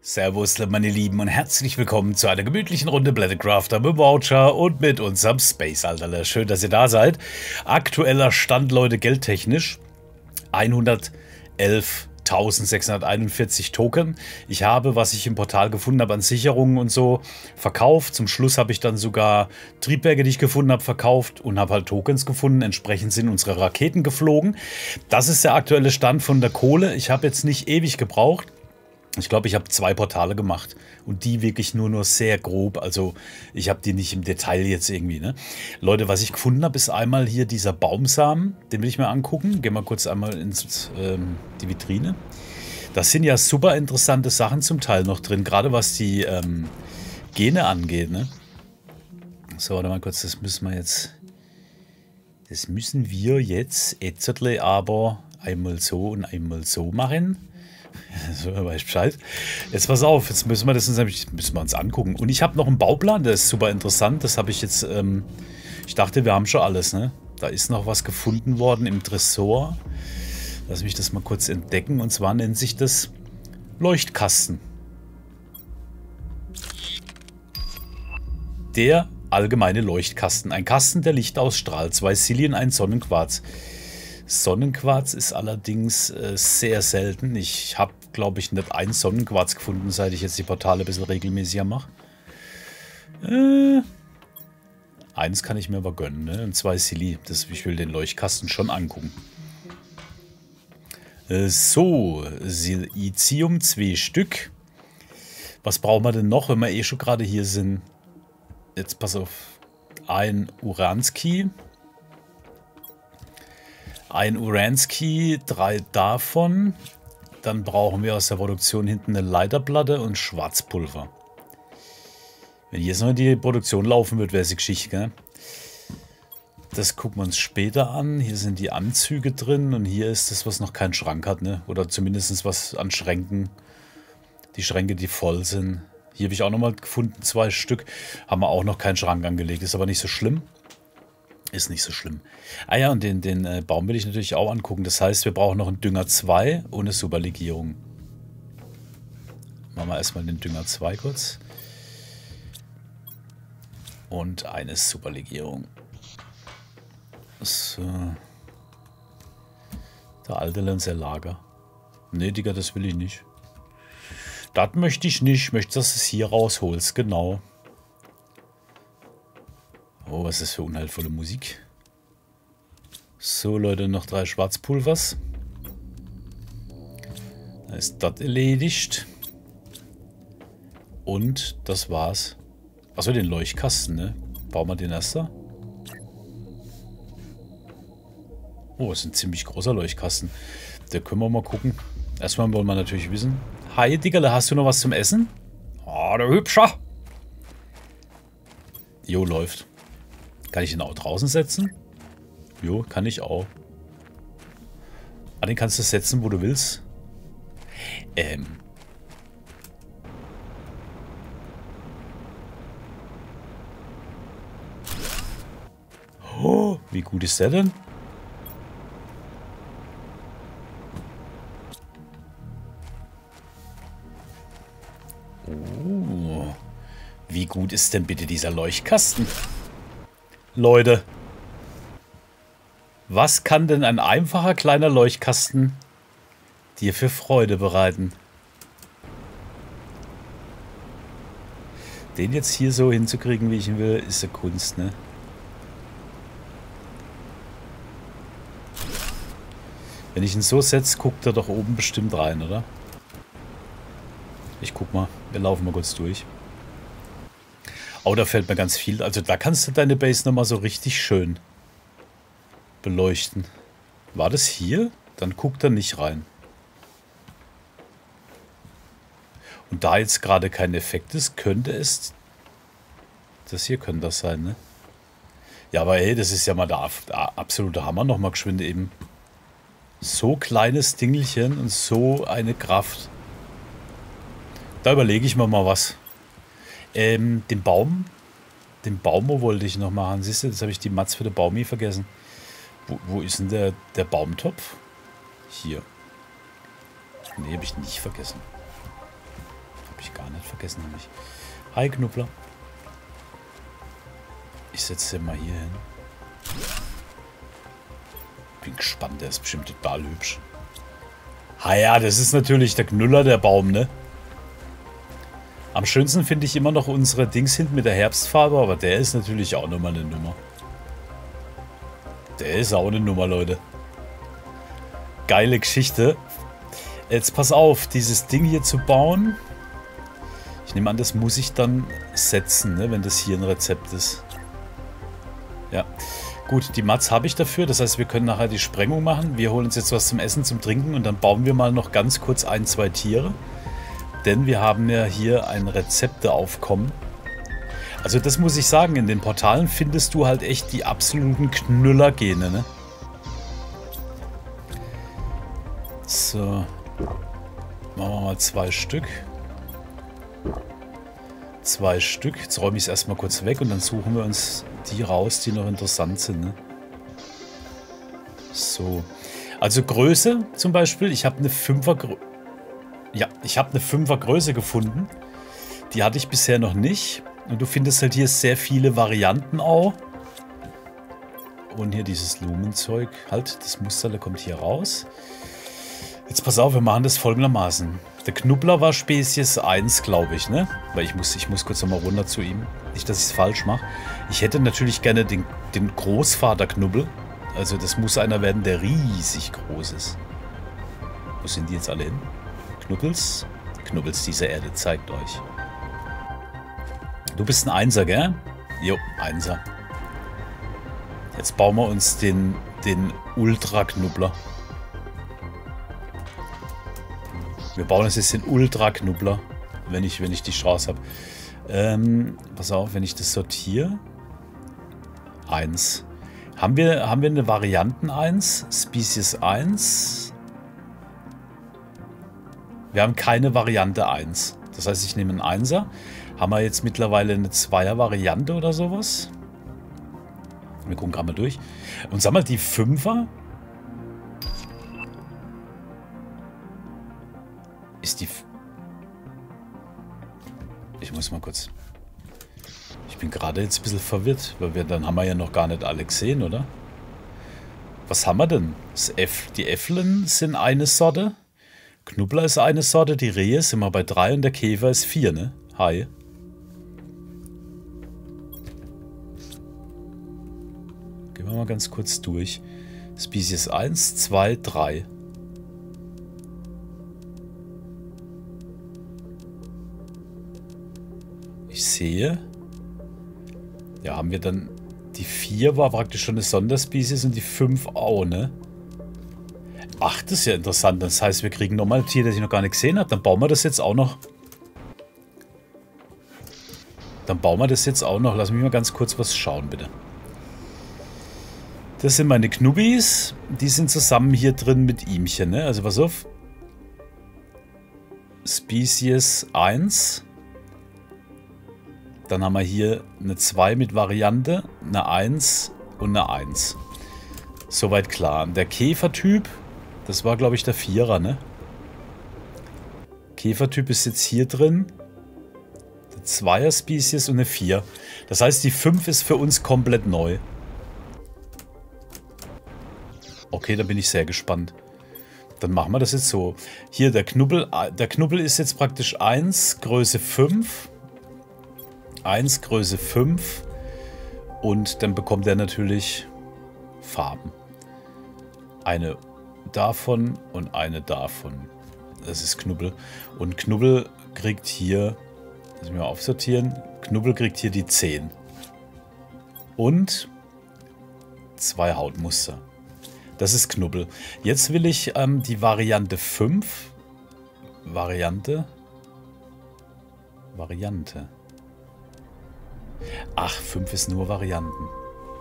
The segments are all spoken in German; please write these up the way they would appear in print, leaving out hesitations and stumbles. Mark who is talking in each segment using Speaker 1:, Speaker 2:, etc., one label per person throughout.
Speaker 1: Servus, meine Lieben, und herzlich willkommen zu einer gemütlichen Runde Battlecrafter mit Voucher und mit unserem Space, Alter. Schön, dass ihr da seid. Aktueller Stand, Leute, geldtechnisch 111.641 Token. Ich habe, was ich im Portal gefunden habe, an Sicherungen und so verkauft. Zum Schluss habe ich dann sogar Triebwerke, die ich gefunden habe, verkauft und habe halt Tokens gefunden. Entsprechend sind unsere Raketen geflogen. Das ist der aktuelle Stand von der Kohle. Ich habe jetzt nicht ewig gebraucht. Ich glaube, ich habe 2 Portale gemacht und die wirklich nur sehr grob. Also ich habe die nicht im Detail jetzt irgendwie, ne? Leute, was ich gefunden habe, ist einmal hier dieser Baumsamen. Den will ich mir angucken. Gehen wir kurz einmal in die Vitrine. Das sind ja super interessante Sachen zum Teil noch drin, gerade was die Gene angeht, ne? So, warte mal kurz, das müssen wir jetzt aber einmal so und einmal so machen. So, weiß Bescheid. Jetzt pass auf, jetzt müssen wir uns angucken. Und ich habe noch einen Bauplan, der ist super interessant. Das habe ich jetzt, ich dachte, wir haben schon alles, ne? Da ist noch was gefunden worden im Tresor. Lass mich das mal kurz entdecken. Und zwar nennt sich das Leuchtkasten. Der allgemeine Leuchtkasten. Ein Kasten, der Licht ausstrahlt. 2 Silien, ein Sonnenquarz. Sonnenquarz ist allerdings sehr selten. Ich habe, glaube ich, nicht einen Sonnenquarz gefunden, seit ich jetzt die Portale ein bisschen regelmäßiger mache. Eins kann ich mir aber gönnen, ne? Und 2 Silly. Ich will den Leuchtkasten schon angucken. So, Silicium 2 Stück. Was brauchen wir denn noch, wenn wir eh schon gerade hier sind? Jetzt pass auf. Ein Uranski. 3 davon. Dann brauchen wir aus der Produktion hinten eine Leiterplatte und Schwarzpulver. Wenn jetzt noch in die Produktion laufen wird, wäre es die Geschichte, gell? Das gucken wir uns später an. Hier sind die Anzüge drin und hier ist das, was noch keinen Schrank hat, ne? Oder zumindest was an Schränken. Die Schränke, die voll sind. Hier habe ich auch nochmal gefunden, 2 Stück. Haben wir auch noch keinen Schrank angelegt. Ist aber nicht so schlimm. Ist nicht so schlimm. Ah ja, und den Baum will ich natürlich auch angucken. Das heißt, wir brauchen noch einen Dünger 2 und eine Superlegierung. Machen wir erstmal den Dünger 2 kurz. Und eine Superlegierung. So. Der alte Lenzer Lager. Nee, Digga, das will ich nicht. Das möchte ich nicht. Ich möchte, dass du es hier rausholst. Genau. Oh, was ist das für unheilvolle Musik? So, Leute, noch 3 Schwarzpulvers. Da ist das erledigt. Und das war's. Achso, den Leuchtkasten, ne? Bauen wir den erster. Oh, das ist ein ziemlich großer Leuchtkasten. Da können wir mal gucken. Erstmal wollen wir natürlich wissen. Hi, Diggerle, hast du noch was zum Essen? Oh, der Hübscher. Jo, läuft. Kann ich den auch draußen setzen? Jo, kann ich auch. Ah, den kannst du setzen, wo du willst. Oh, wie gut ist der denn? Oh, wie gut ist denn bitte dieser Leuchtkasten? Leute, was kann denn ein einfacher kleiner Leuchtkasten dir für Freude bereiten? Den jetzt hier so hinzukriegen, wie ich ihn will, ist eine Kunst, ne? Wenn ich ihn so setze, guckt er doch oben bestimmt rein, oder? Ich guck mal, wir laufen mal kurz durch. Oh, da fällt mir ganz viel. Also da kannst du deine Base nochmal so richtig schön beleuchten. War das hier? Dann guckt er nicht rein. Und da jetzt gerade kein Effekt ist, könnte es... Das hier könnte das sein, ne? Ja, aber ey, das ist ja mal der absolute Hammer. Nochmal geschwind eben. So kleines Dingelchen und so eine Kraft. Da überlege ich mir mal was. Den Baum, wo wollte ich noch machen? Siehst du, jetzt habe ich die Matz für den Baumi vergessen. Wo ist denn der Baumtopf? Hier. Nee, habe ich nicht vergessen. Habe nicht vergessen habe ich. Hi, Knubbler. Ich setze den mal hier hin. Bin gespannt, der ist bestimmt total hübsch. Ah ja, das ist natürlich der Knüller, der Baum, ne? Am schönsten finde ich immer noch unsere Dings hinten mit der Herbstfarbe, aber der ist natürlich auch nochmal eine Nummer. Der ist auch eine Nummer, Leute. Geile Geschichte. Jetzt pass auf, dieses Ding hier zu bauen. Ich nehme an, das muss ich dann setzen, ne, wenn das hier ein Rezept ist. Ja. Gut, die Mats habe ich dafür. Das heißt, wir können nachher die Sprengung machen. Wir holen uns jetzt was zum Essen, zum Trinken und dann bauen wir mal noch ganz kurz ein, zwei Tiere. Denn wir haben ja hier ein Rezepteaufkommen. Also das muss ich sagen, in den Portalen findest du halt echt die absoluten Knüller-Gene, ne? So. Machen wir mal 2 Stück. 2 Stück. Jetzt räume ich es erstmal kurz weg und dann suchen wir uns die raus, die noch interessant sind, ne? So. Also Größe zum Beispiel. Ich habe eine 5er Größe. Ja, ich habe eine 5er Größe gefunden. Die hatte ich bisher noch nicht. Und du findest halt hier sehr viele Varianten auch. Und hier dieses Lumenzeug. Halt, das Musterle kommt hier raus. Jetzt pass auf, wir machen das folgendermaßen. Der Knubbler war Spezies 1, glaube ich, ne? Weil ich muss kurz nochmal runter zu ihm. Nicht, dass ich es falsch mache. Ich hätte natürlich gerne den Großvater-Knubbel. Also das muss einer werden, der riesig groß ist. Wo sind die jetzt alle hin? Knubbels? Knubbels dieser Erde, zeigt euch. Du bist ein Einser, gell? Jo, Einser. Jetzt bauen wir uns den Ultra-Knubbler. Wir bauen uns jetzt den Ultra-Knubbler, wenn ich die Chance habe. Pass auf, wenn ich das sortiere. 1. Haben wir eine Varianten 1? Species 1? Wir haben keine Variante 1. Das heißt, ich nehme einen 1er. Haben wir jetzt mittlerweile eine 2er-Variante oder sowas? Wir gucken gerade mal durch. Und sag mal, die 5er? Ist die... Ich muss mal kurz... Ich bin gerade jetzt ein bisschen verwirrt, weil dann haben wir ja noch gar nicht alle gesehen, oder? Was haben wir denn? Die Äfflen sind eine Sorte. Knubbler ist eine Sorte. Die Rehe sind wir bei 3 und der Käfer ist 4, ne? Hi. Gehen wir mal ganz kurz durch. Species 1, 2, 3. Ich sehe. Ja, haben wir dann... Die 4 war praktisch schon eine Sonderspezies und die 5 auch, ne? Ach, das ist ja interessant. Das heißt, wir kriegen nochmal ein Tier, das ich noch gar nicht gesehen habe. Dann bauen wir das jetzt auch noch. Lass mich mal ganz kurz was schauen, bitte. Das sind meine Knubbis. Die sind zusammen hier drin mit ihmchen, ne? Also pass auf. Species 1. Dann haben wir hier eine 2 mit Variante, eine 1 und eine 1. Soweit klar. Der Käfertyp, das war glaube ich der 4er, ne? Käfertyp ist jetzt hier drin. Der 2er Spezies und eine 4. Das heißt, die 5 ist für uns komplett neu. Okay, da bin ich sehr gespannt. Dann machen wir das jetzt so. Hier, der Knubbel ist jetzt praktisch 1, Größe 5. 1, Größe 5. Und dann bekommt er natürlich Farben. Eine davon und eine davon. Das ist Knubbel. Und Knubbel kriegt hier, lass mich mal aufsortieren, Knubbel kriegt hier die 10. Und 2 Hautmuster. Das ist Knubbel. Jetzt will ich die Variante 5. Variante. Ach, 5 ist nur Varianten.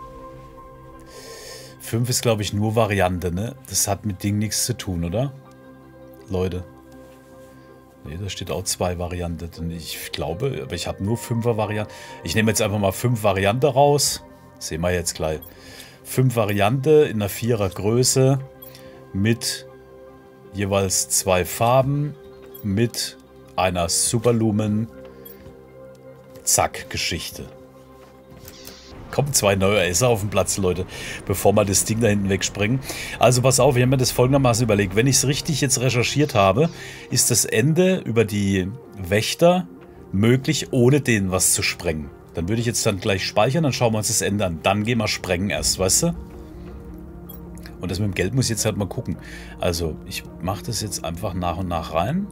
Speaker 1: 5 ist, glaube ich, nur Variante, ne? Das hat mit Ding nichts zu tun, oder? Leute. Ne, da steht auch 2 Varianten. Ich glaube, aber ich habe nur 5er Variante. Ich nehme jetzt einfach mal 5 Variante raus. Sehen wir jetzt gleich. 5 Variante in einer 4er Größe. Mit jeweils 2 Farben. Mit einer Superlumen Zack-Geschichte. Kommen 2 neue Esser auf den Platz, Leute, bevor wir das Ding da hinten wegsprengen. Also pass auf, ich habe mir das folgendermaßen überlegt. Wenn ich es richtig jetzt recherchiert habe, ist das Ende über die Wächter möglich, ohne denen was zu sprengen. Dann würde ich jetzt dann gleich speichern, dann schauen wir uns das Ende an. Dann gehen wir sprengen erst, weißt du? Und das mit dem Geld muss ich jetzt halt mal gucken. Also, ich mache das jetzt einfach nach und nach rein.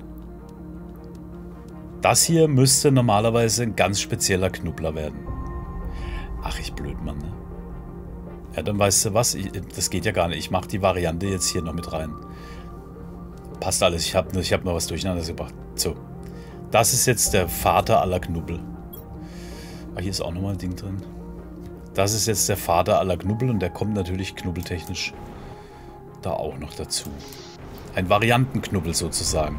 Speaker 1: Das hier müsste normalerweise ein ganz spezieller Knubbler werden. Ach, ich blöd, Mann, ne? Ja, dann weißt du was, das geht ja gar nicht. Ich mache die Variante jetzt hier noch mit rein. Passt alles, ich hab noch was durcheinander gebracht. So, das ist jetzt der Vater aller Knubbel. Ah, hier ist auch nochmal ein Ding drin. Das ist jetzt der Vater aller Knubbel und der kommt natürlich knubbeltechnisch da auch noch dazu. Ein Variantenknubbel sozusagen.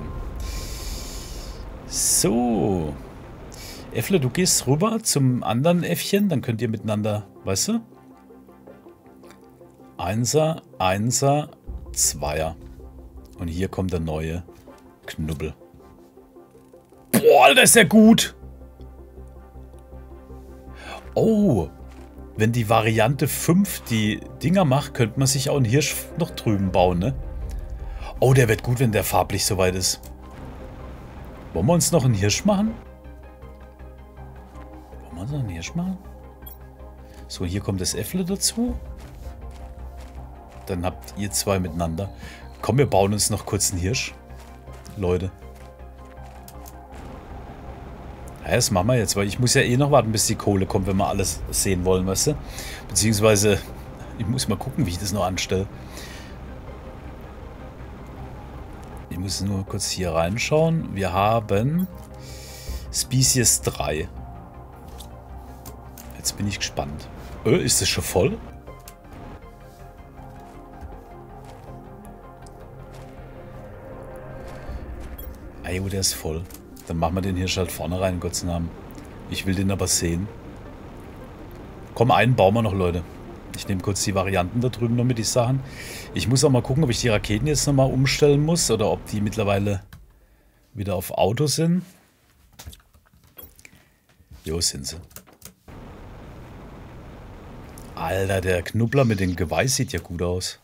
Speaker 1: So. Äffle, du gehst rüber zum anderen Äffchen, dann könnt ihr miteinander, weißt du? Einser, Einser, Zweier. Und hier kommt der neue Knubbel. Boah, das ist ja gut. Oh, wenn die Variante 5 die Dinger macht, könnte man sich auch einen Hirsch noch drüben bauen, ne? Oh, der wird gut, wenn der farblich soweit ist. Wollen wir uns noch einen Hirsch machen? Wollen wir uns noch einen Hirsch machen? So, hier kommt das Äffle dazu. Dann habt ihr 2 miteinander. Komm, wir bauen uns noch kurz einen Hirsch. Leute. Ja, das machen wir jetzt, weil ich muss ja eh noch warten, bis die Kohle kommt, wenn wir alles sehen wollen, weißt du? Beziehungsweise, ich muss mal gucken, wie ich das noch anstelle. Ich muss nur kurz hier reinschauen. Wir haben Species 3. Jetzt bin ich gespannt. Ist das schon voll? Ah jo, der ist voll. Dann machen wir den Hirsch halt vorne rein, Gottes Namen. Ich will den aber sehen. Komm, einen bauen wir noch, Leute. Ich nehme kurz die Varianten da drüben noch mit, die Sachen. Ich muss auch mal gucken, ob ich die Raketen jetzt nochmal umstellen muss oder ob die mittlerweile wieder auf Auto sind. Jo, sind sie. Alter, der Knubbler mit dem Geweih sieht ja gut aus.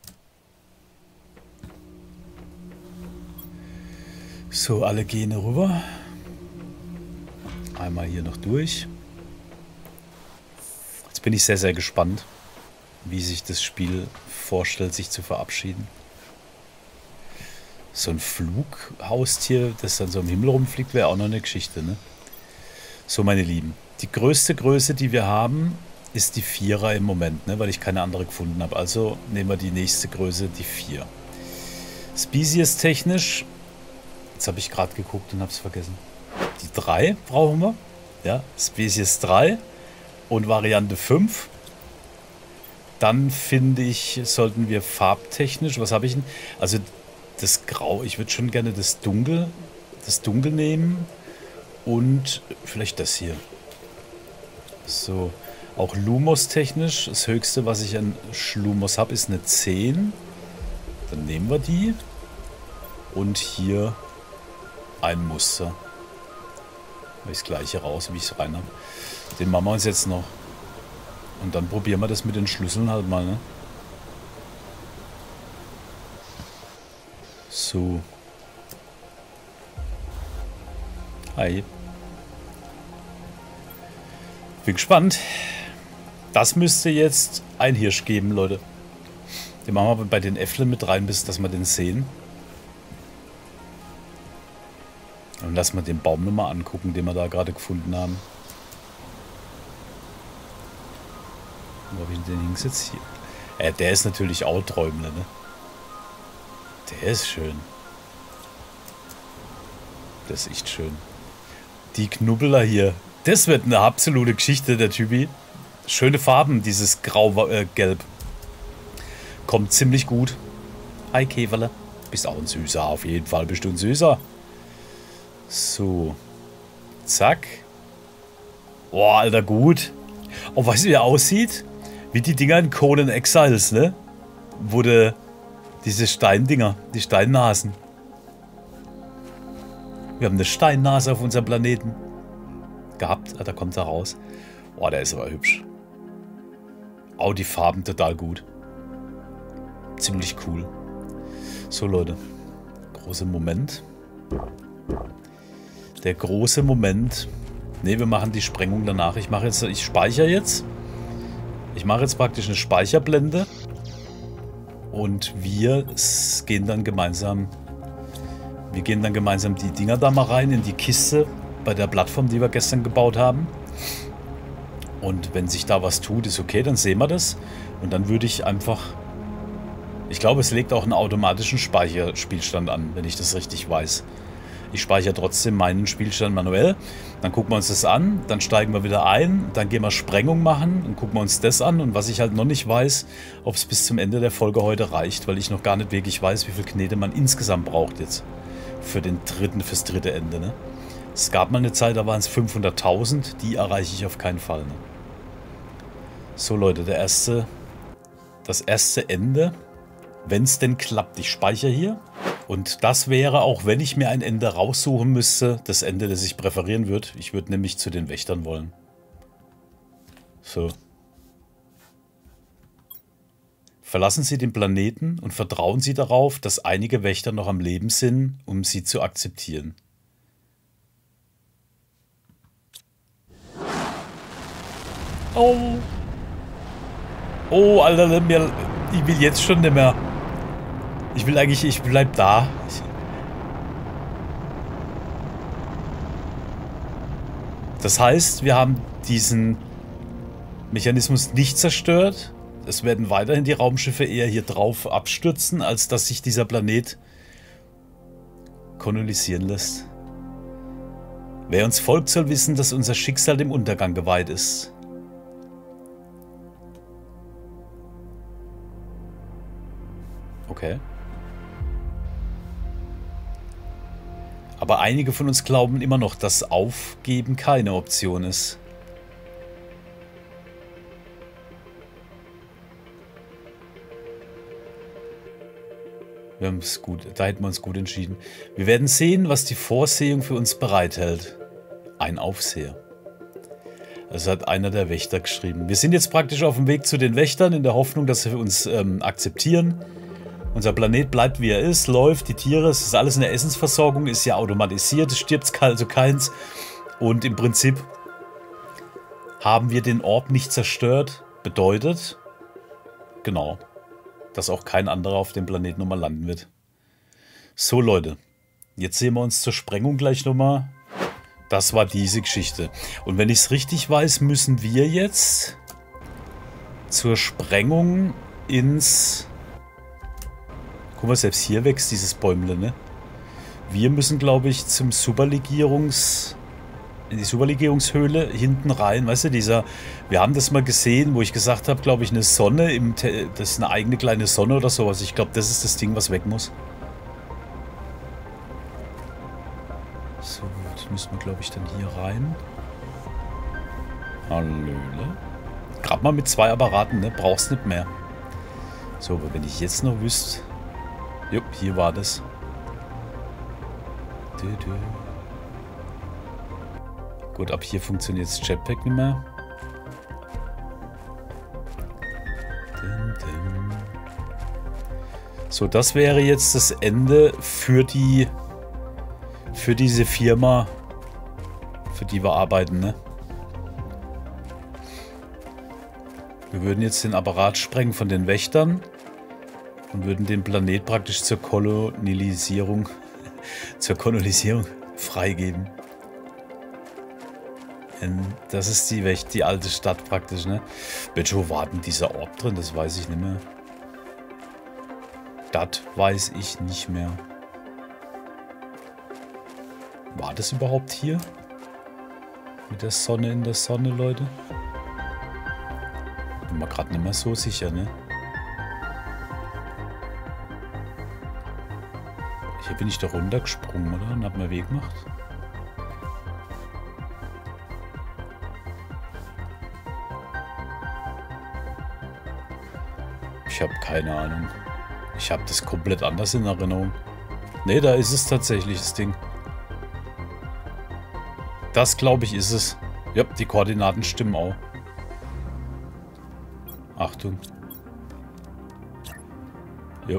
Speaker 1: So, alle gehen rüber. Einmal hier noch durch. Jetzt bin ich sehr, sehr gespannt, wie sich das Spiel vorstellt, sich zu verabschieden. So ein Flughaustier, das dann so im Himmel rumfliegt, wäre auch noch eine Geschichte, ne? So, meine Lieben. Die größte Größe, die wir haben, ist die 4er im Moment, ne? Weil ich keine andere gefunden habe. Also nehmen wir die nächste Größe, die 4. Species technisch... Jetzt habe ich gerade geguckt und habe es vergessen. Die 3 brauchen wir. Ja, Species 3 und Variante 5. Dann finde ich, sollten wir farbtechnisch, was habe ich denn? Also das Grau, ich würde schon gerne das Dunkel nehmen und vielleicht das hier. So, auch Lumos technisch, das höchste, was ich an Schlumos habe, ist eine 10. Dann nehmen wir die. Und hier ein Muster. Das gleiche raus, wie ich es rein habe. Den machen wir uns jetzt noch. Und dann probieren wir das mit den Schlüsseln halt mal, ne? So. Hi. Bin gespannt. Das müsste jetzt ein Hirsch geben, Leute. Den machen wir bei den Äfflen mit rein, bis dass wir den sehen. Und lassen wir den Baum nochmal angucken, den wir da gerade gefunden haben. Wo habe ich den hingesetzt? Hier. Der ist natürlich auch Träumler, ne? Der ist schön. Das ist echt schön. Die Knubbler hier. Das wird eine absolute Geschichte, der Typi. Schöne Farben, dieses Grau-Gelb. Kommt ziemlich gut. Hi, Käferle. Bist auch ein Süßer, auf jeden Fall bist du ein Süßer. So. Zack. Boah, Alter, gut. Oh, weißt du, wie er aussieht? Wie die Dinger in Conan Exiles, ne? Diese Steindinger, die Steinnasen. Wir haben eine Steinnase auf unserem Planeten gehabt. Ah, da kommt er raus. Oh, der ist aber hübsch. Oh, die Farben total gut. Ziemlich cool. So, Leute. Großer Moment. Der große Moment. Ne, wir machen die Sprengung danach. Ich speichere jetzt. Ich mache jetzt praktisch eine Speicherblende. Und wir gehen dann gemeinsam die Dinger da mal rein in die Kiste bei der Plattform, die wir gestern gebaut haben. Und wenn sich da was tut, ist okay, dann sehen wir das. Und dann würde ich einfach... Ich glaube, es legt auch einen automatischen Speicherspielstand an, wenn ich das richtig weiß. Ich speichere trotzdem meinen Spielstand manuell. Dann gucken wir uns das an, dann steigen wir wieder ein, dann gehen wir Sprengung machen und gucken wir uns das an. Und was ich halt noch nicht weiß, ob es bis zum Ende der Folge heute reicht, weil ich noch gar nicht wirklich weiß, wie viel Knete man insgesamt braucht jetzt fürs dritte Ende. Ne? Es gab mal eine Zeit, da waren es 500.000, die erreiche ich auf keinen Fall. Ne? So Leute, das erste Ende, wenn es denn klappt, ich speichere hier. Und das wäre, auch wenn ich mir ein Ende raussuchen müsste, das Ende, das ich präferieren würde. Ich würde nämlich zu den Wächtern wollen. So. Verlassen Sie den Planeten und vertrauen Sie darauf, dass einige Wächter noch am Leben sind, um sie zu akzeptieren. Oh. Oh, Alter, ich will jetzt schon nicht mehr. Ich bleib da. Das heißt, wir haben diesen Mechanismus nicht zerstört. Es werden weiterhin die Raumschiffe eher hier drauf abstürzen, als dass sich dieser Planet kolonisieren lässt. Wer uns folgt, soll wissen, dass unser Schicksal dem Untergang geweiht ist. Okay. Aber einige von uns glauben immer noch, dass Aufgeben keine Option ist. Wir haben es gut, da hätten wir uns gut entschieden. Wir werden sehen, was die Vorsehung für uns bereithält. Ein Aufseher. Das hat einer der Wächter geschrieben. Wir sind jetzt praktisch auf dem Weg zu den Wächtern, in der Hoffnung, dass sie uns akzeptieren. Unser Planet bleibt wie er ist, läuft, die Tiere, es ist alles in der Essensversorgung, ist ja automatisiert, es stirbt also keins. Und im Prinzip haben wir den Orb nicht zerstört, bedeutet, genau, dass auch kein anderer auf dem Planeten nochmal landen wird. So Leute, jetzt sehen wir uns zur Sprengung gleich nochmal. Das war diese Geschichte. Und wenn ich es richtig weiß, müssen wir jetzt zur Sprengung ins... Guck mal, selbst hier wächst dieses Bäumle, ne? Wir müssen, glaube ich, in die Superlegierungshöhle hinten rein. Weißt du, wir haben das mal gesehen, wo ich gesagt habe, glaube ich, eine Sonne, das ist eine eigene kleine Sonne oder sowas. Ich glaube, das ist das Ding, was weg muss. So, jetzt müssen wir, glaube ich, dann hier rein. Hallöle. Gerade mal mit 2 Apparaten, ne? Brauchst nicht mehr. So, aber wenn ich jetzt noch wüsste... Jupp, hier war das. Gut, ab hier funktioniert das Jetpack nicht mehr. So, das wäre jetzt das Ende für diese Firma, für die wir arbeiten, ne? Wir würden jetzt den Apparat sprengen von den Wächtern. Und würden den Planet praktisch zur Kolonisierung freigeben. Das ist die alte Stadt praktisch, ne? Welche war denn dieser Ort drin? Das weiß ich nicht mehr. Das weiß ich nicht mehr. War das überhaupt hier? Mit der Sonne in der Sonne, Leute? Bin mir gerade nicht mehr so sicher, ne? Hier bin ich da runtergesprungen, oder? Und hab mir Weg gemacht. Ich habe keine Ahnung. Ich habe das komplett anders in Erinnerung. Ne, da ist es tatsächlich, das Ding. Das, glaube ich, ist es. Ja, die Koordinaten stimmen auch. Achtung. Jo.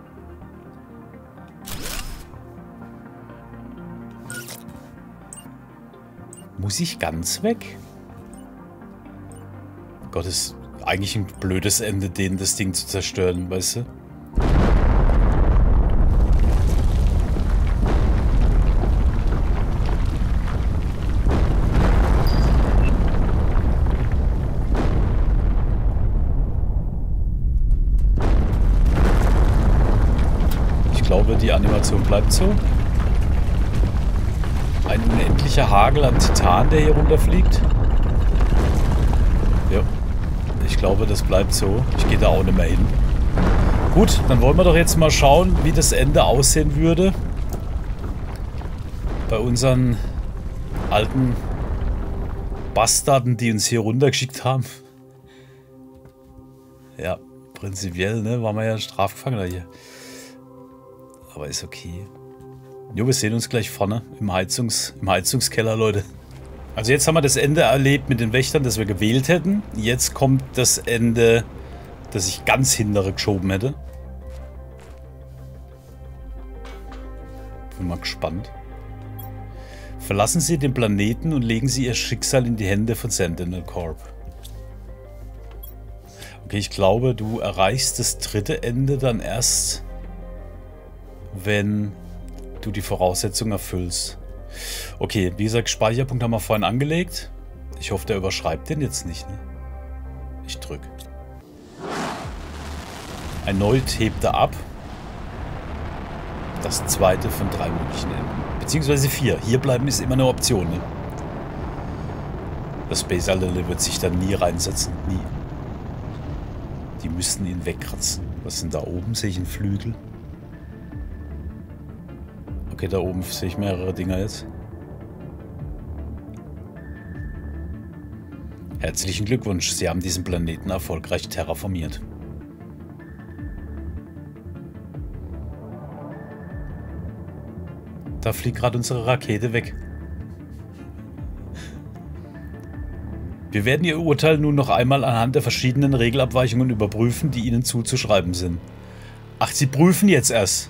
Speaker 1: Muss ich ganz weg? Gott, ist eigentlich ein blödes Ende, das Ding zu zerstören, weißt du? Ich glaube, die Animation bleibt so. Ein unendlicher Hagel an Titan, der hier runterfliegt. Ja, ich glaube, das bleibt so. Ich gehe da auch nicht mehr hin. Gut, dann wollen wir doch jetzt mal schauen, wie das Ende aussehen würde. Bei unseren alten Bastarden, die uns hier runtergeschickt haben. Ja, prinzipiell, ne, waren wir ja Strafgefangener hier. Aber ist okay. Jo, wir sehen uns gleich vorne im Heizungskeller, Leute. Also jetzt haben wir das Ende erlebt mit den Wächtern, das wir gewählt hätten. Jetzt kommt das Ende, das ich ganz hintere geschoben hätte. Bin mal gespannt. Verlassen Sie den Planeten und legen Sie Ihr Schicksal in die Hände von Sentinel Corp. Okay, ich glaube, du erreichst das dritte Ende dann erst, wenn du die Voraussetzungen erfüllst. Okay, wie gesagt, Speicherpunkt haben wir vorhin angelegt. Ich hoffe, der überschreibt den jetzt nicht. Ne? Ich drücke. Erneut hebt er ab. Das zweite von 3 möglichen Enden. Beziehungsweise 4. Hier bleiben ist immer eine Option. Ne? Das Space Alele wird sich dann nie reinsetzen. Nie. Die müssten ihn wegkratzen. Was ist denn da oben? Sehe ich einen Flügel? Okay, da oben sehe ich mehrere Dinger jetzt. Herzlichen Glückwunsch, Sie haben diesen Planeten erfolgreich terraformiert. Da fliegt gerade unsere Rakete weg. Wir werden Ihr Urteil nun noch einmal anhand der verschiedenen Regelabweichungen überprüfen, die Ihnen zuzuschreiben sind. Ach, Sie prüfen jetzt erst.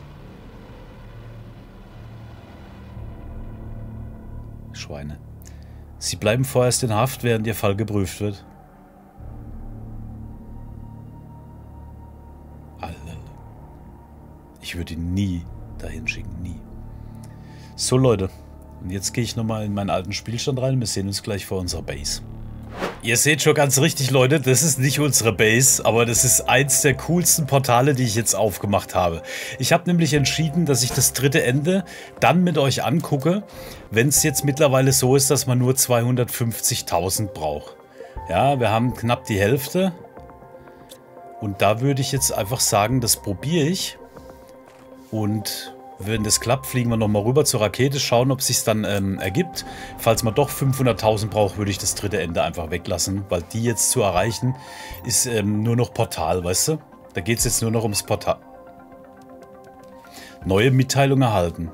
Speaker 1: Schweine. Sie bleiben vorerst in Haft, während Ihr Fall geprüft wird. Alter. Ich würde ihn nie dahin schicken, nie. So, Leute. Und jetzt gehe ich nochmal in meinen alten Spielstand rein. Wir sehen uns gleich vor unserer Base. Ihr seht schon ganz richtig, Leute, das ist nicht unsere Base, aber das ist eins der coolsten Portale, die ich jetzt aufgemacht habe. Ich habe nämlich entschieden, dass ich das dritte Ende dann mit euch angucke, wenn es jetzt mittlerweile so ist, dass man nur 250.000 braucht. Ja, wir haben knapp die Hälfte. Und da würde ich jetzt einfach sagen, das probiere ich. Und wenn das klappt, fliegen wir nochmal rüber zur Rakete, schauen, ob es sich dann ergibt. Falls man doch 500.000 braucht, würde ich das dritte Ende einfach weglassen, weil die jetzt zu erreichen ist nur noch Portal, weißt du? Da geht es jetzt nur noch ums Portal. Neue Mitteilung erhalten.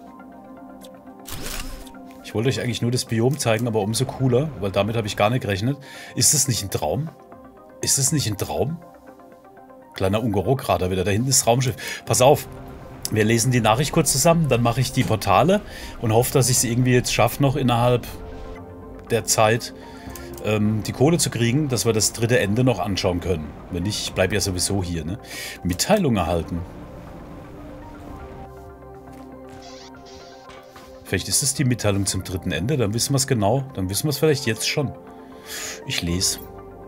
Speaker 1: Ich wollte euch eigentlich nur das Biom zeigen, aber umso cooler, weil damit habe ich gar nicht gerechnet. Ist das nicht ein Traum? Ist das nicht ein Traum? Kleiner Ungoro-Krater wieder, da hinten ist das Raumschiff. Pass auf! Wir lesen die Nachricht kurz zusammen, dann mache ich die Portale und hoffe, dass ich es irgendwie jetzt schaffe, noch innerhalb der Zeit die Kohle zu kriegen, dass wir das dritte Ende noch anschauen können. Wenn nicht, ich bleibe ja sowieso hier. Ne? Mitteilung erhalten. Vielleicht ist es die Mitteilung zum dritten Ende, dann wissen wir es genau. Dann wissen wir es vielleicht jetzt schon. Ich lese.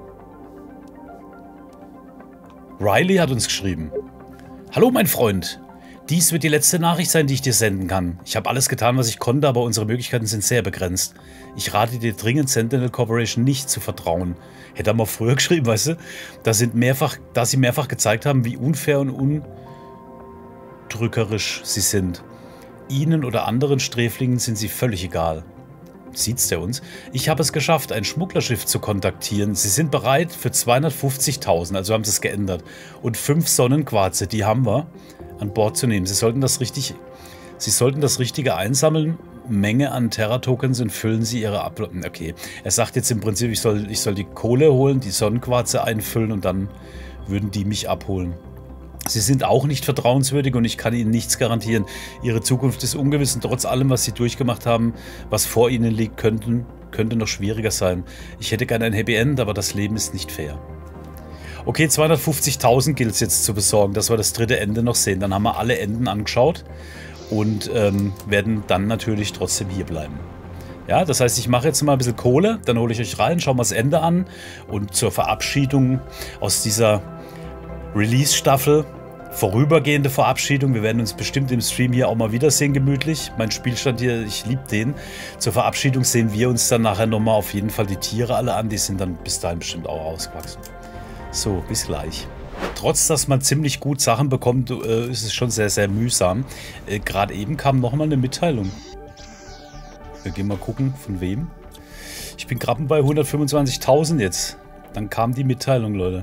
Speaker 1: Riley hat uns geschrieben. Hallo mein Freund. Dies wird die letzte Nachricht sein, die ich dir senden kann. Ich habe alles getan, was ich konnte, aber unsere Möglichkeiten sind sehr begrenzt. Ich rate dir dringend, Sentinel Corporation nicht zu vertrauen. Hätte er mal früher geschrieben, weißt du? Da sie mehrfach gezeigt haben, wie unfair und undrückerisch sie sind. Ihnen oder anderen Sträflingen sind sie völlig egal. Sieht's der uns? Ich habe es geschafft, ein Schmugglerschiff zu kontaktieren. Sie sind bereit für 250.000, also haben sie es geändert. Und 5 Sonnenquarze, die haben wir, an Bord zu nehmen. Sie sollten das Richtige einsammeln Menge an Terra-Tokens und füllen sie ihre Upload. Okay, er sagt jetzt im Prinzip, ich soll die Kohle holen, die Sonnenquarze einfüllen und dann würden die mich abholen. Sie sind auch nicht vertrauenswürdig und ich kann ihnen nichts garantieren. Ihre Zukunft ist ungewiss und trotz allem, was sie durchgemacht haben, was vor ihnen liegt, könnte noch schwieriger sein. Ich hätte gerne ein Happy End, aber das Leben ist nicht fair. Okay, 250.000 gilt es jetzt zu besorgen, dass wir das dritte Ende noch sehen. Dann haben wir alle Enden angeschaut und werden dann natürlich trotzdem hier bleiben. Ja, das heißt, ich mache jetzt mal ein bisschen Kohle, dann hole ich euch rein, schauen wir das Ende an und zur Verabschiedung aus dieser Release-Staffel, vorübergehende Verabschiedung. Wir werden uns bestimmt im Stream hier auch mal wiedersehen, gemütlich. Mein Spielstand hier, ich liebe den. Zur Verabschiedung sehen wir uns dann nachher nochmal auf jeden Fall die Tiere alle an. Die sind dann bis dahin bestimmt auch ausgewachsen. So, bis gleich. Trotz, dass man ziemlich gut Sachen bekommt, ist es schon sehr, sehr mühsam. Gerade eben kam nochmal eine Mitteilung. Wir gehen mal gucken, von wem. Ich bin gerade bei 125.000 jetzt. Dann kam die Mitteilung, Leute.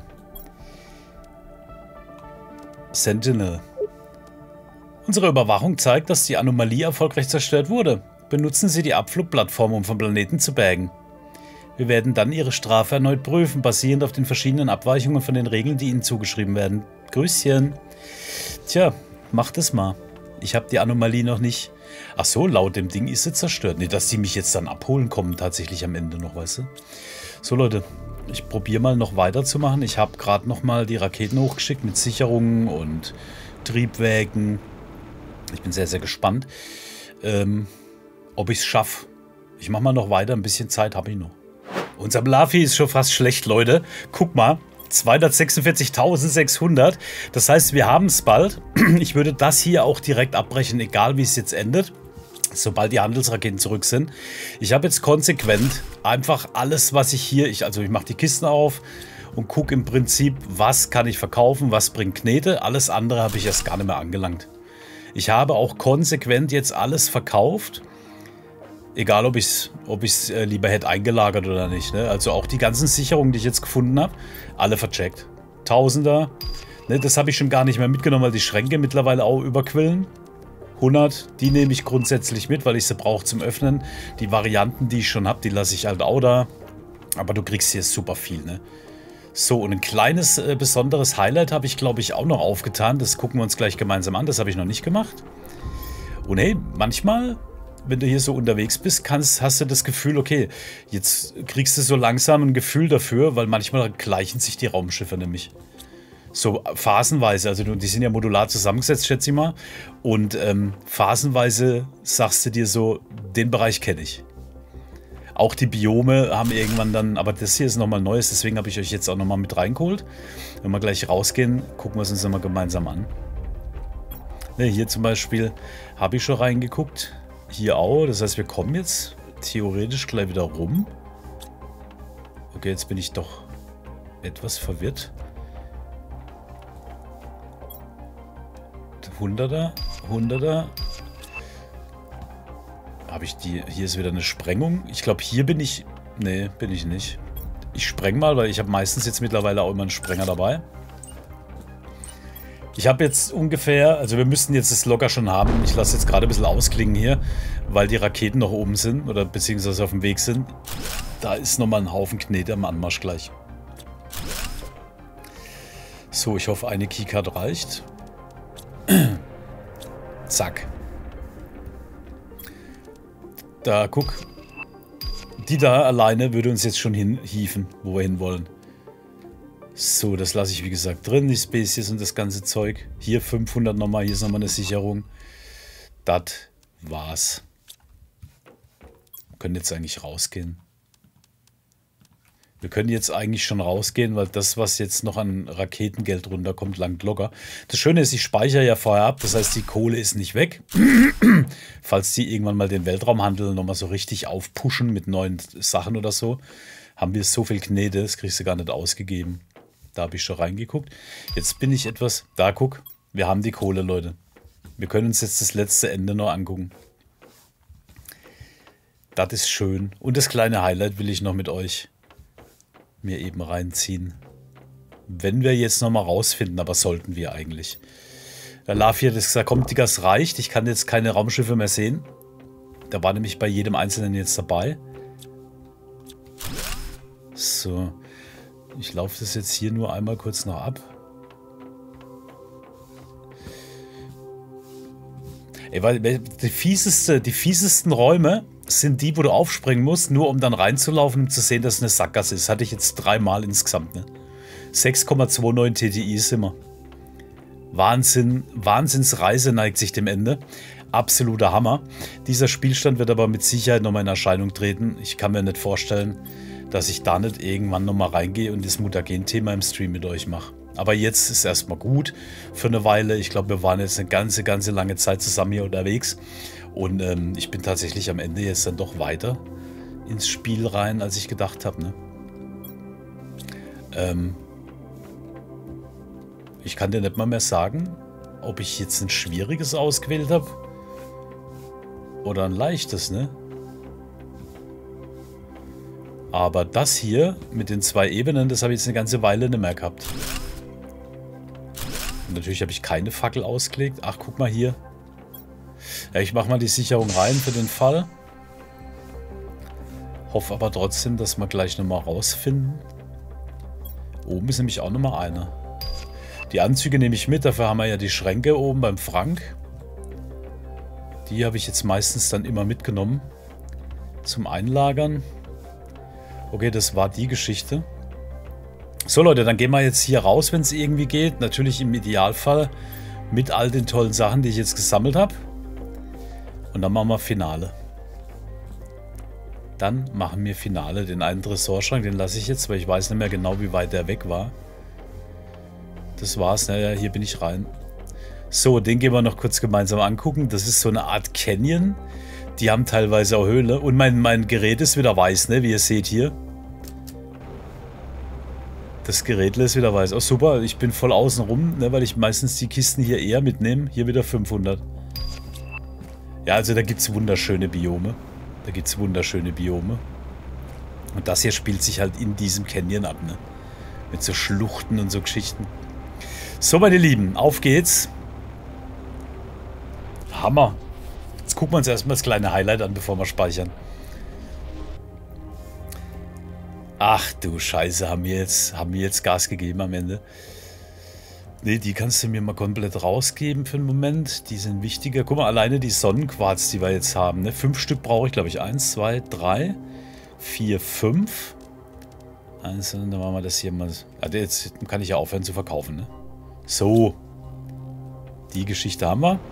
Speaker 1: Sentinel. Unsere Überwachung zeigt, dass die Anomalie erfolgreich zerstört wurde. Benutzen Sie die Abflugplattform, um vom Planeten zu bergen. Wir werden dann Ihre Strafe erneut prüfen, basierend auf den verschiedenen Abweichungen von den Regeln, die Ihnen zugeschrieben werden. Grüßchen. Tja, macht es mal. Ich habe die Anomalie noch nicht. Ach so, laut dem Ding ist sie zerstört. Nee, dass die mich jetzt dann abholen kommen, tatsächlich am Ende noch, weißt du? So, Leute. Ich probiere mal noch weiterzumachen. Ich habe gerade noch mal die Raketen hochgeschickt mit Sicherungen und Triebwerken. Ich bin sehr, sehr gespannt, ob ich es schaffe. Ich mache mal noch weiter. Ein bisschen Zeit habe ich noch. Unser Blafi ist schon fast schlecht, Leute. Guck mal. 246.600. Das heißt, wir haben es bald. Ich würde das hier auch direkt abbrechen, egal wie es jetzt endet. Sobald die Handelsraketen zurück sind. Ich habe jetzt konsequent einfach alles, was ich hier... Ich mache die Kisten auf und gucke im Prinzip, was kann ich verkaufen, was bringt Knete. Alles andere habe ich erst gar nicht mehr angelangt. Ich habe auch konsequent jetzt alles verkauft. Egal, ob ich es lieber hätte eingelagert oder nicht. Ne? Also auch die ganzen Sicherungen, die ich jetzt gefunden habe, alle vercheckt. Tausender. Ne? Das habe ich schon gar nicht mehr mitgenommen, weil die Schränke mittlerweile auch überquillen. 100, die nehme ich grundsätzlich mit, weil ich sie brauche zum Öffnen. Die Varianten, die ich schon habe, die lasse ich halt auch da. Aber du kriegst hier super viel, ne? So, und ein kleines, besonderes Highlight habe ich, glaube ich, auch noch aufgetan. Das gucken wir uns gleich gemeinsam an. Das habe ich noch nicht gemacht. Und hey, manchmal, wenn du hier so unterwegs bist, hast du das Gefühl, okay, jetzt kriegst du so langsam ein Gefühl dafür, weil manchmal gleichen sich die Raumschiffe nämlich. So phasenweise, also die sind ja modular zusammengesetzt, schätze ich mal. Und phasenweise sagst du dir so, den Bereich kenne ich. Auch die Biome haben irgendwann dann, aber das hier ist nochmal Neues, deswegen habe ich euch jetzt auch nochmal mit reingeholt. Wenn wir gleich rausgehen, gucken wir es uns nochmal gemeinsam an. Ne, hier zum Beispiel habe ich schon reingeguckt. Hier auch, das heißt, wir kommen jetzt theoretisch gleich wieder rum. Okay, jetzt bin ich doch etwas verwirrt. 100er, 100er. Habe ich die... Hier ist wieder eine Sprengung. Ich glaube, hier bin ich... Nee, bin ich nicht. Ich spreng mal, weil ich habe meistens jetzt mittlerweile auch immer einen Sprenger dabei. Ich habe jetzt ungefähr... Also wir müssten jetzt das locker schon haben. Ich lasse jetzt gerade ein bisschen ausklingen hier, weil die Raketen noch oben sind oder beziehungsweise auf dem Weg sind. Da ist nochmal ein Haufen Knete am Anmarsch gleich. So, ich hoffe, eine Keycard reicht. Zack. Da, guck. Die da alleine würde uns jetzt schon hinhieven, wo wir hinwollen. So, das lasse ich wie gesagt drin, die Spezies und das ganze Zeug. Hier 500 nochmal, hier ist nochmal eine Sicherung. Das war's. Wir können jetzt eigentlich rausgehen. Wir können jetzt eigentlich schon rausgehen, weil das, was jetzt noch an Raketengeld runterkommt, langt locker. Das Schöne ist, ich speichere ja vorher ab, das heißt, die Kohle ist nicht weg. Falls die irgendwann mal den Weltraumhandel nochmal so richtig aufpushen mit neuen Sachen oder so, haben wir so viel Knete, das kriegst du gar nicht ausgegeben. Da habe ich schon reingeguckt. Jetzt bin ich etwas... Da, guck, wir haben die Kohle, Leute. Wir können uns jetzt das letzte Ende noch angucken. Das ist schön. Und das kleine Highlight will ich noch mit euch mir eben reinziehen. Wenn wir jetzt nochmal rausfinden, aber sollten wir eigentlich. Der Lafi hat gesagt, komm, Digga, es reicht. Ich kann jetzt keine Raumschiffe mehr sehen. Der war nämlich bei jedem Einzelnen jetzt dabei. So. Ich laufe das jetzt hier nur einmal kurz noch ab. Ey, weil die fiesesten Räume sind die, wo du aufspringen musst, nur um dann reinzulaufen und zu sehen, dass es eine Sackgasse ist. Hatte ich jetzt 3 Mal insgesamt, ne? 6,29 TDI sind wir. Wahnsinnsreise neigt sich dem Ende. Absoluter Hammer. Dieser Spielstand wird aber mit Sicherheit nochmal in Erscheinung treten. Ich kann mir nicht vorstellen, dass ich da nicht irgendwann nochmal reingehe und das Mutagen-Thema im Stream mit euch mache. Aber jetzt ist erstmal gut für eine Weile. Ich glaube, wir waren jetzt eine ganze lange Zeit zusammen hier unterwegs. Und ich bin tatsächlich am Ende jetzt dann doch weiter ins Spiel rein, als ich gedacht habe. Ne? Ich kann dir nicht mal mehr sagen, ob ich jetzt ein schwieriges ausgewählt habe oder ein leichtes, ne? Aber das hier mit den 2 Ebenen, das habe ich jetzt eine ganze Weile nicht mehr gehabt. Und natürlich habe ich keine Fackel ausgelegt. Ach, guck mal hier. Ja, ich mache mal die Sicherung rein für den Fall. Hoffe aber trotzdem, dass wir gleich nochmal rausfinden. Oben ist nämlich auch nochmal eine. Die Anzüge nehme ich mit. Dafür haben wir ja die Schränke oben beim Frank. Die habe ich jetzt meistens dann immer mitgenommen. Zum Einlagern. Okay, das war die Geschichte. So Leute, dann gehen wir jetzt hier raus, wenn es irgendwie geht. Natürlich im Idealfall mit all den tollen Sachen, die ich jetzt gesammelt habe. Und dann machen wir Finale. Dann machen wir Finale. Den einen Tresorschrank, den lasse ich jetzt, weil ich weiß nicht mehr genau, wie weit der weg war. Das war's. Naja, hier bin ich rein. So, den gehen wir noch kurz gemeinsam angucken. Das ist so eine Art Canyon. Die haben teilweise auch Höhle. Und mein Gerät ist wieder weiß, ne? Wie ihr seht hier. Das Gerät ist wieder weiß. Oh, super. Ich bin voll außen rum, ne? Weil ich meistens die Kisten hier eher mitnehme. Hier wieder 500. Ja, also da gibt es wunderschöne Biome. Da gibt es wunderschöne Biome. Und das hier spielt sich halt in diesem Canyon ab, ne? Mit so Schluchten und so Geschichten. So, meine Lieben, auf geht's. Hammer. Jetzt gucken wir uns erstmal das kleine Highlight an, bevor wir speichern. Ach du Scheiße, haben wir jetzt Gas gegeben am Ende. Ne, die kannst du mir mal komplett rausgeben für einen Moment. Die sind wichtiger. Guck mal, alleine die Sonnenquarz, die wir jetzt haben. Ne? 5 Stück brauche ich, glaube ich. 1, 2, 3, 4, 5. Also, dann machen wir das hier mal. Also jetzt kann ich ja aufhören zu verkaufen. Ne? So. Die Geschichte haben wir.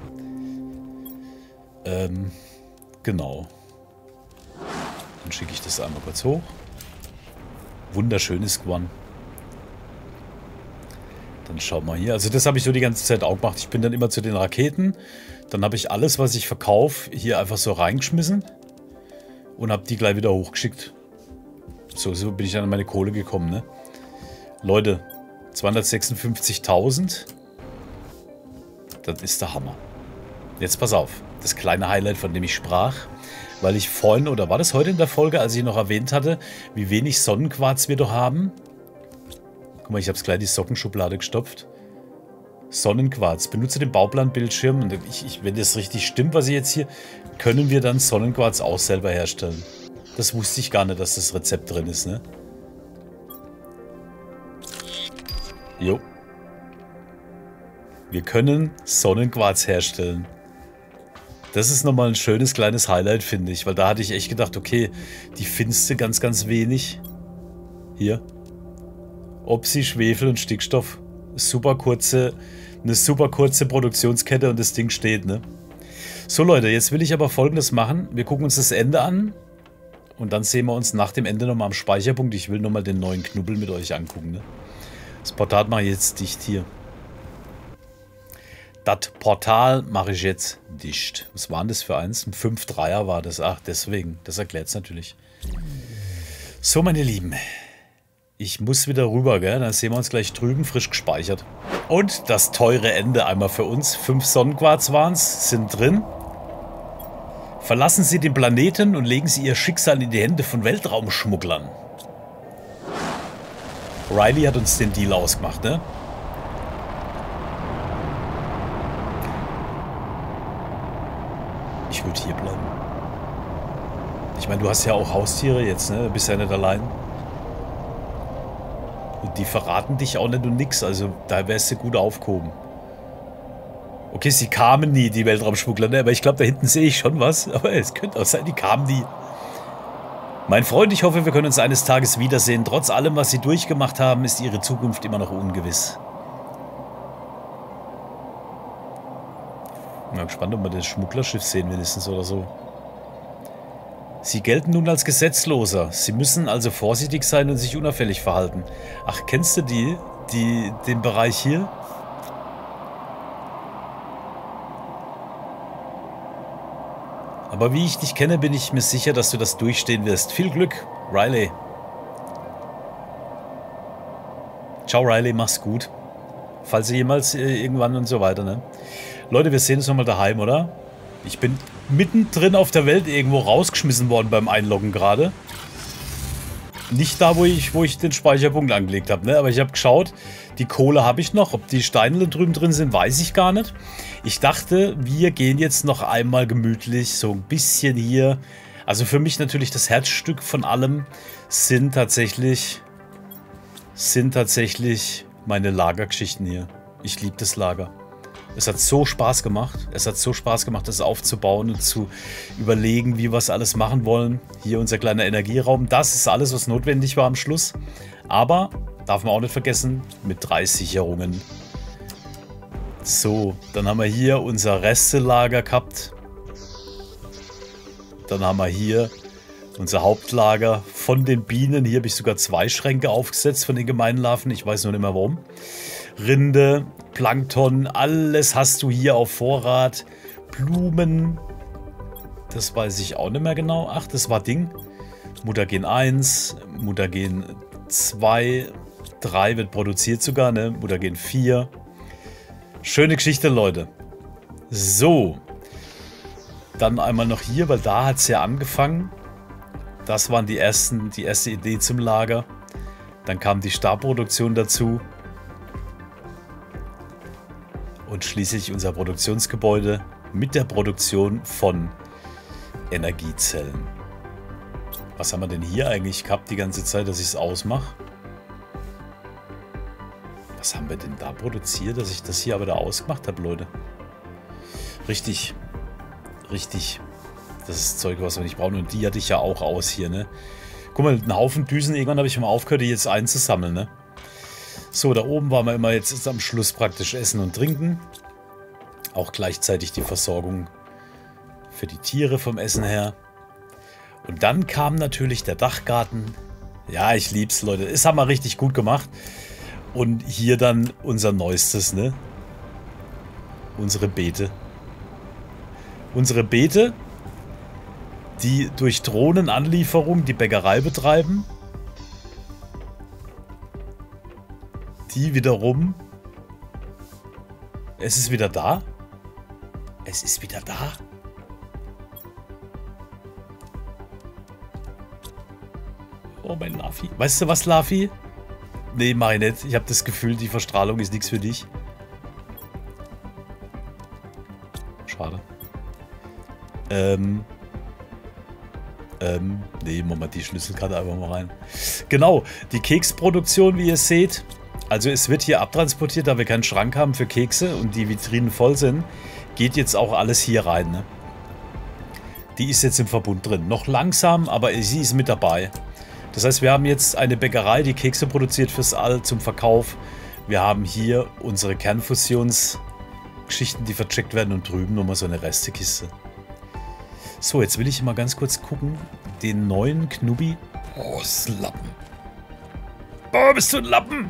Speaker 1: Genau. Dann schicke ich das einmal kurz hoch. Wunderschönes Squan. Dann schauen wir hier. Also das habe ich so die ganze Zeit auch gemacht. Ich bin dann immer zu den Raketen. Dann habe ich alles, was ich verkaufe, hier einfach so reingeschmissen. Und habe die gleich wieder hochgeschickt. So bin ich dann an meine Kohle gekommen, ne? Leute, 256.000. Das ist der Hammer. Jetzt pass auf. Das kleine Highlight, von dem ich sprach. Weil ich vorhin, oder war das heute in der Folge, als ich noch erwähnt hatte, wie wenig Sonnenquarz wir doch haben? Guck mal, ich habe es gleich in die Sockenschublade gestopft. Sonnenquarz. Benutze den Bauplanbildschirm. Und wenn das richtig stimmt, was ich jetzt hier, können wir dann Sonnenquarz auch selber herstellen. Das wusste ich gar nicht, dass das Rezept drin ist, ne? Jo. Wir können Sonnenquarz herstellen. Das ist nochmal ein schönes kleines Highlight, finde ich. Weil da hatte ich echt gedacht, okay, die findest du ganz wenig. Hier. Oxy, Schwefel und Stickstoff. Eine super kurze Produktionskette und das Ding steht, ne? So Leute, jetzt will ich aber Folgendes machen. Wir gucken uns das Ende an. Und dann sehen wir uns nach dem Ende nochmal am Speicherpunkt. Ich will nochmal den neuen Knubbel mit euch angucken, ne? Das Portal mache ich jetzt dicht hier. Das Portal mache ich jetzt dicht. Was war denn das für eins? Ein 5-3er war das. Ach, deswegen. Das erklärt es natürlich. So, meine Lieben. Ich muss wieder rüber, gell? Dann sehen wir uns gleich drüben, frisch gespeichert. Und das teure Ende einmal für uns. 5 Sonnenquarz waren es, sind drin. Verlassen Sie den Planeten und legen Sie Ihr Schicksal in die Hände von Weltraumschmugglern. Riley hat uns den Deal ausgemacht, ne? Ich würde hier bleiben. Ich meine, du hast ja auch Haustiere jetzt, ne? Du bist ja nicht allein. Und die verraten dich auch nicht und nix. Also da wärst du gut aufgehoben. Okay, sie kamen nie, die Weltraumschmuggler, ne? Aber ich glaube, da hinten sehe ich schon was. Aber es könnte auch sein, die kamen nie. Mein Freund, ich hoffe, wir können uns eines Tages wiedersehen. Trotz allem, was Sie durchgemacht haben, ist Ihre Zukunft immer noch ungewiss. Ich bin gespannt, ob wir das Schmugglerschiff sehen wenigstens oder so. Sie gelten nun als Gesetzloser. Sie müssen also vorsichtig sein und sich unauffällig verhalten. Ach, kennst du den Bereich hier? Aber wie ich dich kenne, bin ich mir sicher, dass du das durchstehen wirst. Viel Glück, Riley. Ciao, Riley, mach's gut. Falls ihr jemals irgendwann und so weiter, ne? Leute, wir sehen uns nochmal daheim, oder? Ich bin mittendrin auf der Welt irgendwo rausgeschmissen worden beim Einloggen gerade. Nicht da, wo ich den Speicherpunkt angelegt habe, ne? Aber ich habe geschaut, die Kohle habe ich noch. Ob die Steine drüben drin sind, weiß ich gar nicht. Ich dachte, wir gehen jetzt noch einmal gemütlich so ein bisschen hier. Also für mich natürlich das Herzstück von allem sind tatsächlich meine Lagergeschichten hier. Ich liebe das Lager. Es hat so Spaß gemacht. Es hat so Spaß gemacht, das aufzubauen und zu überlegen, wie wir es alles machen wollen. Hier unser kleiner Energieraum. Das ist alles, was notwendig war am Schluss. Aber, darf man auch nicht vergessen, mit 3 Sicherungen. So, dann haben wir hier unser Restelager gehabt. Dann haben wir hier unser Hauptlager von den Bienen. Hier habe ich sogar 2 Schränke aufgesetzt von den Gemeinlarven. Ich weiß nur nicht mehr warum. Rinde, Plankton, alles hast du hier auf Vorrat. Blumen, das weiß ich auch nicht mehr genau. Ach, das war Ding. Mutagen 1, Mutagen 2, 3 wird produziert sogar, ne? Mutagen 4. Schöne Geschichte, Leute. So. Dann einmal noch hier, weil da hat es ja angefangen. Das waren die erste Idee zum Lager. Dann kam die Stabproduktion dazu. Und schließlich unser Produktionsgebäude mit der Produktion von Energiezellen. Was haben wir denn hier eigentlich gehabt die ganze Zeit, dass ich es ausmache? Was haben wir denn da produziert, dass ich das hier aber da ausgemacht habe, Leute? Richtig. Richtig. Das ist Zeug, was wir nicht brauchen. Und die hatte ich ja auch aus hier, ne? Guck mal, einen Haufen Düsen. Irgendwann habe ich mal aufgehört, die jetzt einzusammeln, ne? So, da oben waren wir immer jetzt am Schluss praktisch Essen und Trinken. Auch gleichzeitig die Versorgung für die Tiere vom Essen her. Und dann kam natürlich der Dachgarten. Ja, ich lieb's, Leute. Das haben wir richtig gut gemacht. Und hier dann unser Neuestes, ne? Unsere Beete. Unsere Beete, die durch Drohnenanlieferung die Bäckerei betreiben. Die wiederum... Es ist wieder da? Es ist wieder da? Oh, mein Lafi. Weißt du was, Lafi? Nee, mach ich nicht. Ich habe das Gefühl, die Verstrahlung ist nichts für dich. Schade. Nee, machen wir die Schlüsselkarte einfach mal rein. Genau, die Keksproduktion, wie ihr seht. Also es wird hier abtransportiert, da wir keinen Schrank haben für Kekse und die Vitrinen voll sind, geht jetzt auch alles hier rein. Ne? Die ist jetzt im Verbund drin. Noch langsam, aber sie ist mit dabei. Das heißt, wir haben jetzt eine Bäckerei, die Kekse produziert fürs All zum Verkauf. Wir haben hier unsere Kernfusionsgeschichten, die vercheckt werden und drüben nochmal so eine Restekiste. So, jetzt will ich mal ganz kurz gucken. Den neuen Knubi. Oh, ist ein Lappen. Oh, bist du ein Lappen?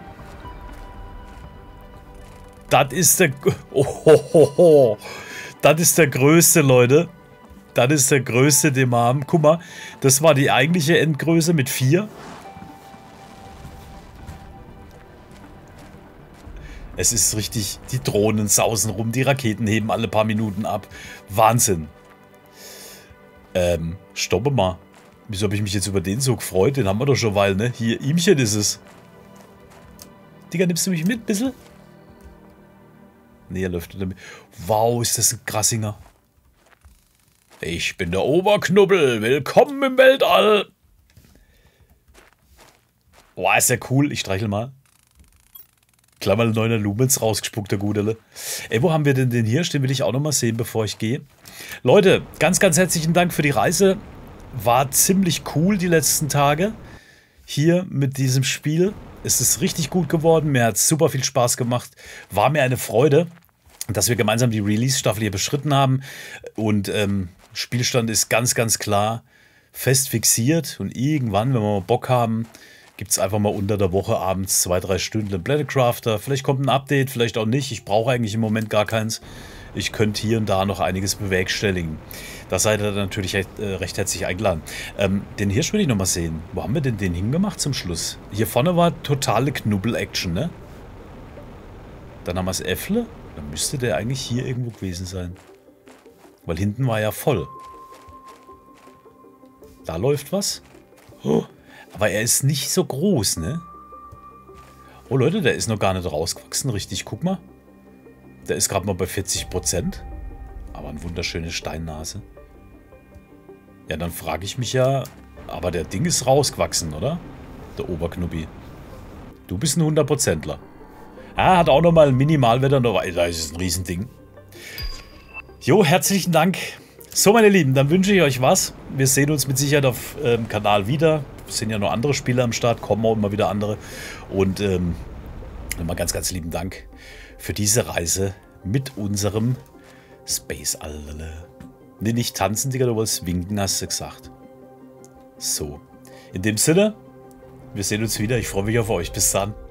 Speaker 1: Das ist der... Oh. Das ist der größte, Leute. Das ist der größte, den wir haben. Guck mal, das war die eigentliche Endgröße mit 4. Es ist richtig, die Drohnen sausen rum, die Raketen heben alle paar Minuten ab. Wahnsinn. Stoppe mal. Wieso habe ich mich jetzt über den so gefreut? Den haben wir doch schon, weil, ne? Hier, ihmchen ist es. Digga, nimmst du mich mit, bisschen? Nee, er läuft damit. Wow, ist das ein Krassinger. Ich bin der Oberknubbel. Willkommen im Weltall. Boah, ist ja cool. Ich streichel mal. Klar mal 9er Lumens rausgespuckt, der Gudele. Ey, wo haben wir denn den Hirsch? Den will ich auch nochmal sehen, bevor ich gehe. Leute, ganz, ganz herzlichen Dank für die Reise. War ziemlich cool die letzten Tage. Hier mit diesem Spiel. Es ist richtig gut geworden. Mir hat super viel Spaß gemacht. War mir eine Freude, dass wir gemeinsam die Release-Staffel hier beschritten haben. Und Spielstand ist ganz, ganz klar fest fixiert. Und irgendwann, wenn wir mal Bock haben, gibt es einfach mal unter der Woche abends 2-3 Stunden Battlecrafter. Vielleicht kommt ein Update, vielleicht auch nicht. Ich brauche eigentlich im Moment gar keins. Ich könnte hier und da noch einiges bewerkstelligen. Da seid ihr natürlich recht herzlich eingeladen. Den Hirsch will ich noch mal sehen. Wo haben wir denn den hingemacht zum Schluss? Hier vorne war totale Knubbel-Action, ne? Dann haben wir das Äffle. Dann müsste der eigentlich hier irgendwo gewesen sein. Weil hinten war ja voll. Da läuft was. Oh, aber er ist nicht so groß, ne? Oh Leute, der ist noch gar nicht rausgewachsen, richtig. Guck mal. Der ist gerade mal bei 40%. Aber eine wunderschöne Steinnase. Ja, dann frage ich mich ja... Aber der Ding ist rausgewachsen, oder? Der Oberknubbi. Du bist ein 100%ler. Ah, hat auch nochmal ein Minimalwetter. Da ist es ein Riesending. Jo, herzlichen Dank. So, meine Lieben, dann wünsche ich euch was. Wir sehen uns mit Sicherheit auf dem Kanal wieder. Es sind ja noch andere Spiele am Start. Kommen auch immer wieder andere. Und nochmal ganz, ganz lieben Dank für diese Reise mit unserem Space All. Ne, nicht tanzen, Digga, du wolltest winken, hast du gesagt. So. In dem Sinne, wir sehen uns wieder. Ich freue mich auf euch. Bis dann.